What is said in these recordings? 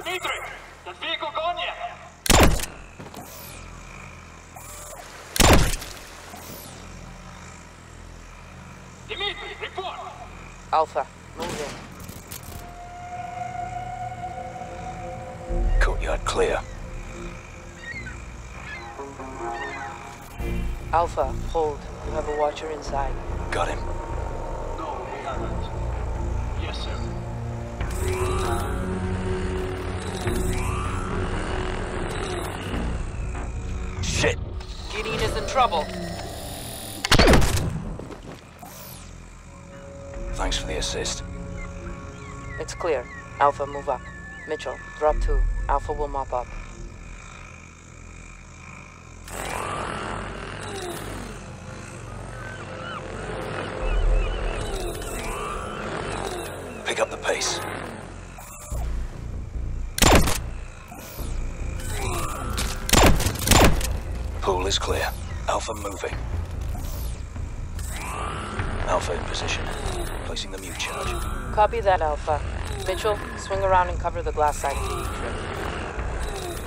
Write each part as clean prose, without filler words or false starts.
Dimitri, that vehicle gone yet? Dimitri, report! Alpha, move in. Courtyard clear. Alpha, hold. You have a watcher inside. Got him. No, we haven't. Yes, sir. Shit! Gideon is in trouble. Thanks for the assist. It's clear. Alpha, move up. Mitchell, drop 2. Alpha will mop up. Pick up the pace. Pool is clear. Alpha moving. Alpha in position. Placing the mute charge. Copy that, Alpha. Mitchell, swing around and cover the glass side of the trip.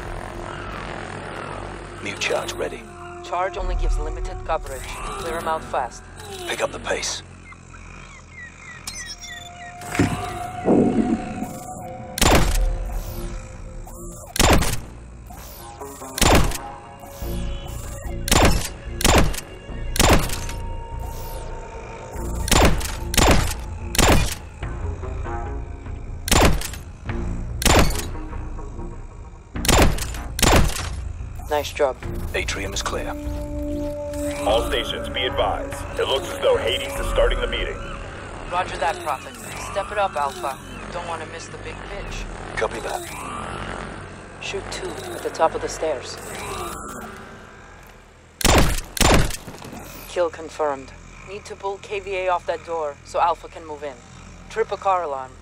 Mute charge ready. Charge only gives limited coverage. Clear him out fast. Pick up the pace. Nice job. Atrium is clear. All stations, be advised. It looks as though Hades is starting the meeting. Roger that, Prophet. Step it up, Alpha. Don't want to miss the big pitch. Copy that. Shoot 2 at the top of the stairs. Kill confirmed. Need to pull KVA off that door so Alpha can move in. Trip a car alarm.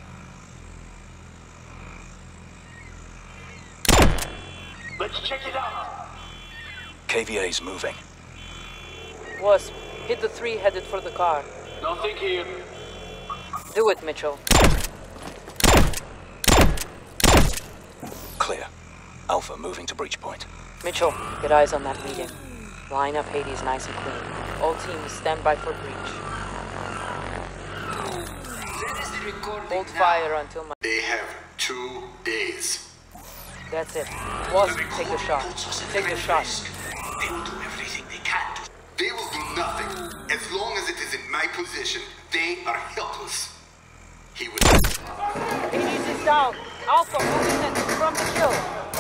Let's check it out. KVA's moving. Wasp, hit the 3 headed for the car. Nothing here. Do it, Mitchell. Clear. Alpha moving to breach point. Mitchell, get eyes on that meeting. Line up Hades nice and clean. All teams stand by for breach. Hold fire until my... They have 2 days. That's it. Wasp, take the shot. Take the shot. They will do everything they can to... They will do nothing. As long as it is in my position, they are helpless. He would... Hades is down. Alpha, moving in from the kill.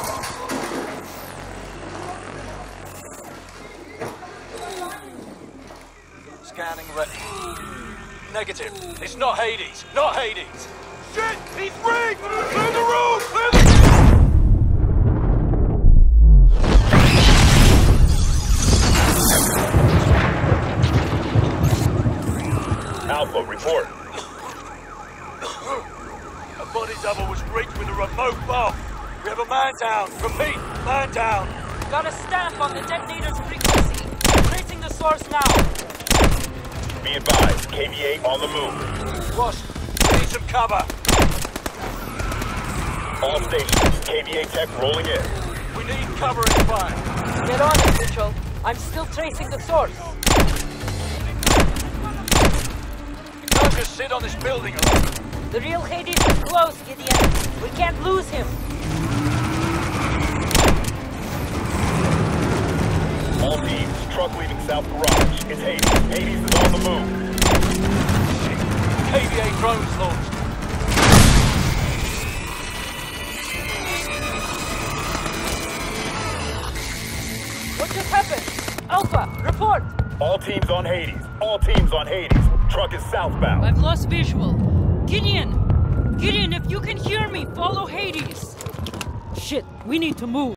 Scanning ready. Negative. It's not Hades. Not Hades. Shit! He's rigged! Clear the room! Clear the... Alpha, report. A body double was rigged with a remote bomb. We have a man down. Repeat, man down. Got a stamp on the detonator's frequency. Tracing the source now. Be advised, KVA on the move. Wasp, we need some cover. All stations, KVA tech rolling in. We need cover and fire. Get on it, Mitchell. I'm still tracing the source. You can't just sit on this building alone. The real Hades is close, Gideon. We can't lose him. All teams, truck leaving South Garage. It's Hades. Hades is on the move. KVA drones launched. What just happened? Alpha, report. All teams on Hades. All teams on Hades. Truck is southbound. I've lost visual. Gideon! Gideon, if you can hear me, follow Hades! Shit, we need to move.